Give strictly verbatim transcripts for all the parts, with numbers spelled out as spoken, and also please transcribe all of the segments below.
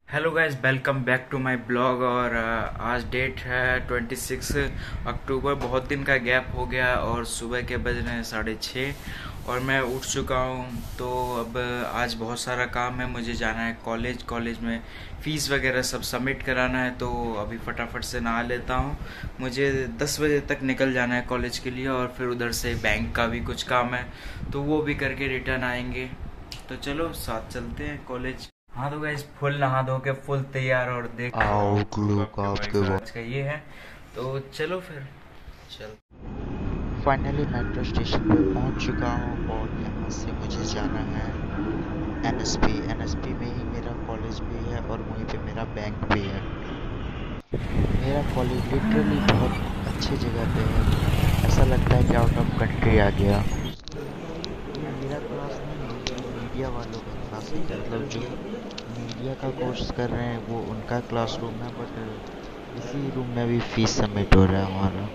Hello guys, welcome back to my blog. और uh, आज date है छब्बीस अक्टूबर। बहुत दिन का गैप हो गया और सुबह के बज रहे हैं साढ़े छः और मैं उठ चुका हूँ। तो अब आज बहुत सारा काम है, मुझे जाना है कॉलेज। कॉलेज में फ़ीस वगैरह सब सबमिट कराना है, तो अभी फटाफट से नहा लेता हूँ। मुझे दस बजे तक निकल जाना है कॉलेज के लिए और फिर उधर से बैंक का भी कुछ काम है, तो वो भी करके रिटर्न आएंगे। तो चलो साथ चलते हैं कॉलेज। हाँ तो गाइस, फुल नहा धो के फुल तैयार और देख आओ ग्लू का आपके भाई आपके का वो आज का ये है। तो चलो फिर चल। फाइनली मेट्रो स्टेशन पे पहुंच चुका हूं और यहां से मुझे जाना है एनएसपी। एनएसपी में ही मेरा कॉलेज भी है और वहीं पे मेरा बैंक भी है। मेरा कॉलेज लिटरली बहुत अच्छी जगह पे है, ऐसा लगता है कि आउट ऑफ कंट्री आ गया। ये मेरा क्लास नहीं है, ये मीडिया वालों का क्लास है, मतलब जो मीडिया का कोर्स कर रहे हैं वो उनका क्लासरूम है। बट इसी रूम में भी फीस सबमिट हो रहा है हमारा।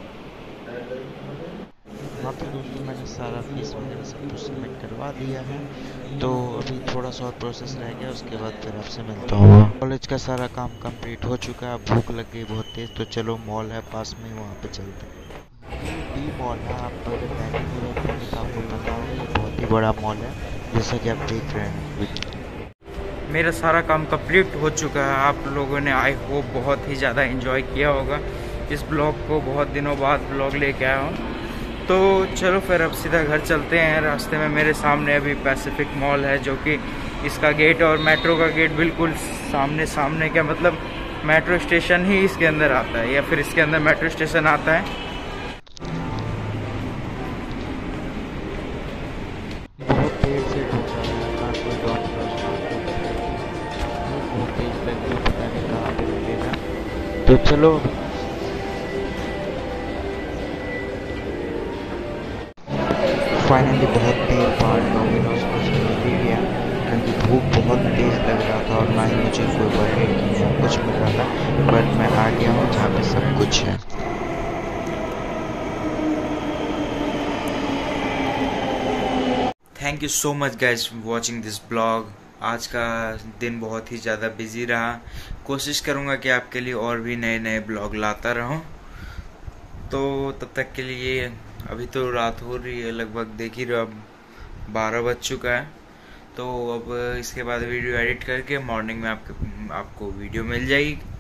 हाँ तो दोस्तों, मैंने सारा फीस वगैरह सब कुछ सबमिट करवा दिया है, तो अभी थोड़ा सा और प्रोसेस रह गया, उसके बाद फिर आपसे मिलता हूँ। कॉलेज का सारा काम कंप्लीट हो चुका है, भूख लग गई बहुत तेज़, तो चलो मॉल है पास में, वहाँ पे चलते हैं। ये डी मॉल है, आप अगर पहले भी रहते होंगे तो आपको पता होगा, ये बहुत ही बड़ा मॉल है जैसा कि आप देख रहे हैं। मेरा सारा काम कंप्लीट हो चुका है। आप लोगों ने आई होप बहुत ही ज़्यादा एंजॉय किया होगा इस ब्लॉग को। बहुत दिनों बाद ब्लॉग लेके आया हूँ। तो चलो फिर अब सीधा घर चलते हैं। रास्ते में मेरे सामने अभी पैसिफिक मॉल है, जो कि इसका गेट और मेट्रो का गेट बिल्कुल सामने सामने क्या मतलब मेट्रो स्टेशन ही इसके अंदर आता है, या फिर इसके अंदर मेट्रो स्टेशन आता है। बहुत देर से ढूंढ रहा था, कहाँ कोई डॉट क्रॉस ना हो, भूख बहुत तेज लग रही, पता नहीं कहाँ पे मिलेगा। तो चलो फाइनली बहुत देर बाद डोमिनोज मुझे मिल ही गया, क्योंकि भूख बहुत तेज़ लग रहा था और ना ही मुझे कोई बर्गर किंग या कुछ मिल रहा था। बट मैं आ गया हूँ जहाँ पे सब कुछ है। Thank you so much guys watching this blog. आज का दिन बहुत ही ज़्यादा बिजी रहा। कोशिश करूँगा कि आपके लिए और भी नए नए ब्लॉग लाता रहूँ। तो तब तक के लिए, अभी तो रात हो रही है लगभग, देख ही रहे हो, अब बारह बज चुका है। तो अब इसके बाद वीडियो एडिट करके मॉर्निंग में आपके आपको वीडियो मिल जाएगी।